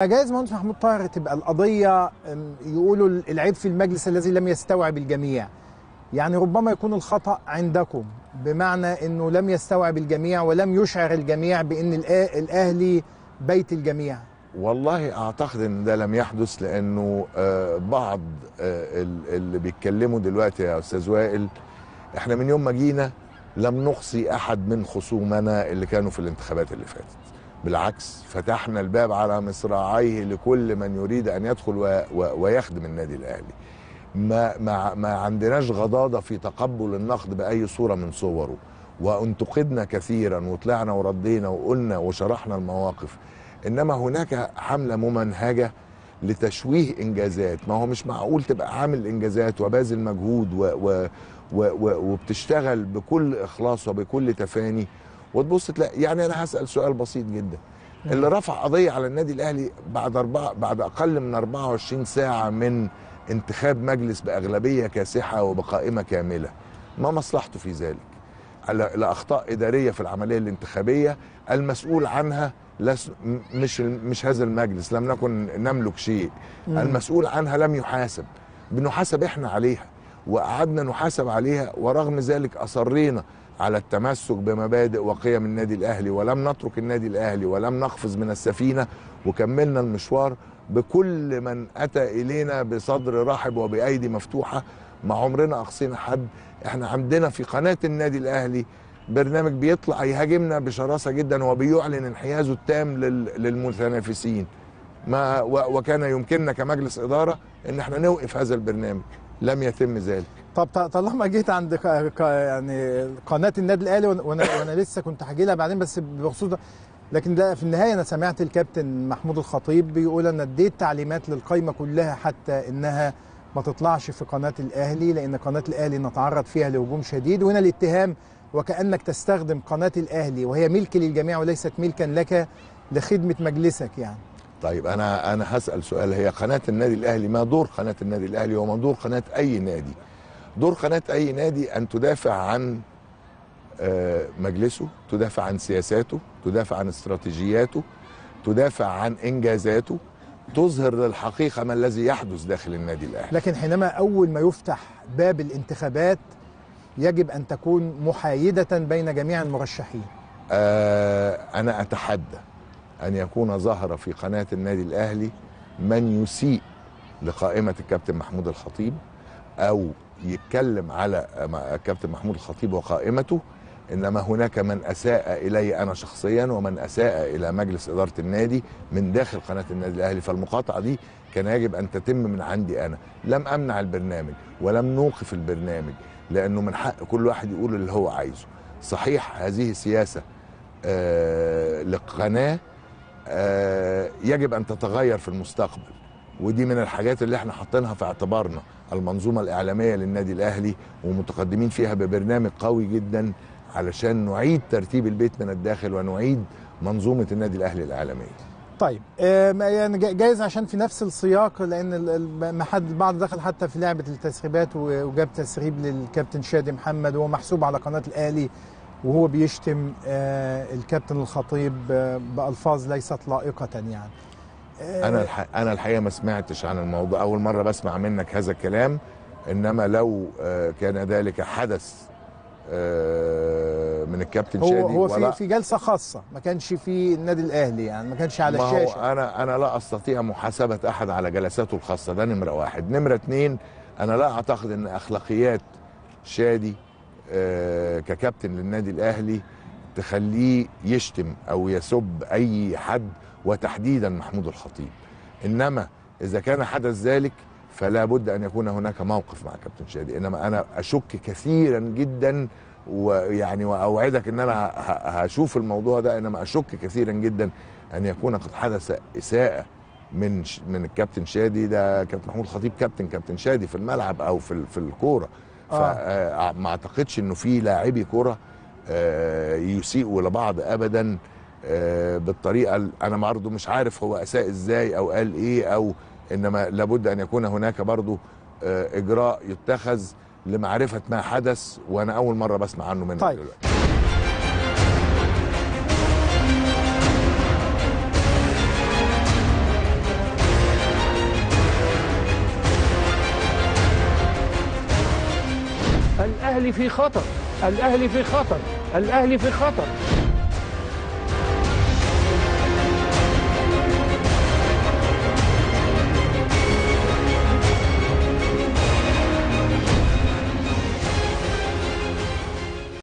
جايز مهندس محمود طاهر تبقى القضيه يقولوا العيب في المجلس الذي لم يستوعب الجميع، يعني ربما يكون الخطأ عندكم بمعنى انه لم يستوعب الجميع ولم يشعر الجميع بان الاهلي بيت الجميع. والله اعتقد ان ده لم يحدث، لانه بعض اللي بيتكلموا دلوقتي يا استاذ وائل، احنا من يوم ما جينا لم نقصي احد من خصومنا اللي كانوا في الانتخابات اللي فاتت، بالعكس فتحنا الباب على مصراعيه لكل من يريد ان يدخل ويخدم النادي الاهلي. ما عندناش غضاضه في تقبل النقد باي صوره من صوره، وانتقدنا كثيرا وطلعنا وردينا وقلنا وشرحنا المواقف، انما هناك حمله ممنهجه لتشويه انجازات. ما هو مش معقول تبقى عامل انجازات وباذل مجهود وبتشتغل بكل اخلاص وبكل تفاني وتبص تلاقي. يعني انا هسال سؤال بسيط جدا، اللي رفع قضيه على النادي الاهلي بعد اقل من 24 ساعه من انتخاب مجلس باغلبيه كاسحه وبقائمه كامله، ما مصلحته في ذلك؟ لاخطاء اداريه في العمليه الانتخابيه المسؤول عنها مش هذا المجلس، لم نكن نملك شيء. المسؤول عنها لم يحاسب، بنحاسب احنا عليها وقعدنا نحاسب عليها، ورغم ذلك اصرينا على التمسك بمبادئ وقيم النادي الاهلي، ولم نترك النادي الاهلي ولم نقفز من السفينه، وكملنا المشوار بكل من اتى الينا بصدر رحب وبايدي مفتوحه. ما عمرنا اقصينا حد. احنا عندنا في قناه النادي الاهلي برنامج بيطلع يهاجمنا بشراسه جدا وبيعلن انحيازه التام للمتنافسين، وكان يمكننا كمجلس اداره ان احنا نوقف هذا البرنامج، لم يتم ذلك. طب طالما جيت عند يعني قناه النادي الاهلي وانا لسه كنت هاجي لها بعدين بس بخصوص، لكن لا، في النهايه انا سمعت الكابتن محمود الخطيب بيقول انا اديت تعليمات للقايمه كلها حتى انها ما تطلعش في قناه الاهلي، لان قناه الاهلي نتعرض فيها لهجوم شديد، وهنا الاتهام وكانك تستخدم قناه الاهلي وهي ملك للجميع وليست ملكا لك لخدمه مجلسك يعني. طيب انا هسال سؤال، هي قناه النادي الاهلي، ما دور قناه النادي الاهلي وما دور قناه اي نادي؟ دور قناه اي نادي ان تدافع عن مجلسه، تدافع عن سياساته، تدافع عن استراتيجياته، تدافع عن انجازاته، تظهر للحقيقه ما الذي يحدث داخل النادي الاهلي. لكن حينما اول ما يفتح باب الانتخابات يجب ان تكون محايده بين جميع المرشحين. انا اتحدى ان يكون ظهر في قناه النادي الاهلي من يسيء لقائمه الكابتن محمود الخطيب او يتكلم على الكابتن محمود الخطيب وقائمته، انما هناك من اساء الي انا شخصيا ومن اساء الى مجلس اداره النادي من داخل قناه النادي الاهلي، فالمقاطعه دي كان يجب ان تتم من عندي انا. لم امنع البرنامج ولم نوقف البرنامج، لانه من حق كل واحد يقول اللي هو عايزه. صحيح هذه سياسه لقناه يجب ان تتغير في المستقبل، ودي من الحاجات اللي احنا حاطينها في اعتبارنا. المنظومه الاعلاميه للنادي الاهلي ومتقدمين فيها ببرنامج قوي جدا علشان نعيد ترتيب البيت من الداخل ونعيد منظومه النادي الاهلي الاعلاميه. طيب يعني جايز عشان في نفس السياق، لان البعض دخل حتى في لعبه التسريبات وجاب تسريب للكابتن شادي محمد وهو محسوب على قناه الاهلي وهو بيشتم الكابتن الخطيب بألفاظ ليست لائقة يعني. أنا الحقيقة ما سمعتش عن الموضوع، أول مرة بسمع منك هذا الكلام، إنما لو كان ذلك حدث من الكابتن شادي هو في جلسة خاصة، ما كانش في النادي الأهلي يعني، ما كانش على الشاشة. هو أنا لا أستطيع محاسبة أحد على جلساته الخاصة، ده نمرة واحد. نمرة اتنين، أنا لا أعتقد إن أخلاقيات شادي ككابتن للنادي الاهلي تخليه يشتم او يسب اي حد وتحديدا محمود الخطيب. انما اذا كان حدث ذلك فلا بد ان يكون هناك موقف مع كابتن شادي. انما انا اشك كثيرا جدا، ويعني واوعدك ان انا هشوف الموضوع ده، انما اشك كثيرا جدا ان يكون قد حدث اساءة من الكابتن شادي. ده كابتن محمود الخطيب كابتن شادي في الملعب او في الكوره، فما اعتقدش انه في لاعبي كره يسيئوا لبعض ابدا بالطريقه. انا برضه مش عارف هو اساء ازاي او قال ايه، او انما لابد ان يكون هناك برضه اجراء يتخذ لمعرفه ما حدث، وانا اول مره بسمع عنه منه دلوقتي. الاهلي في خطر، الاهلي في خطر، الاهلي في خطر.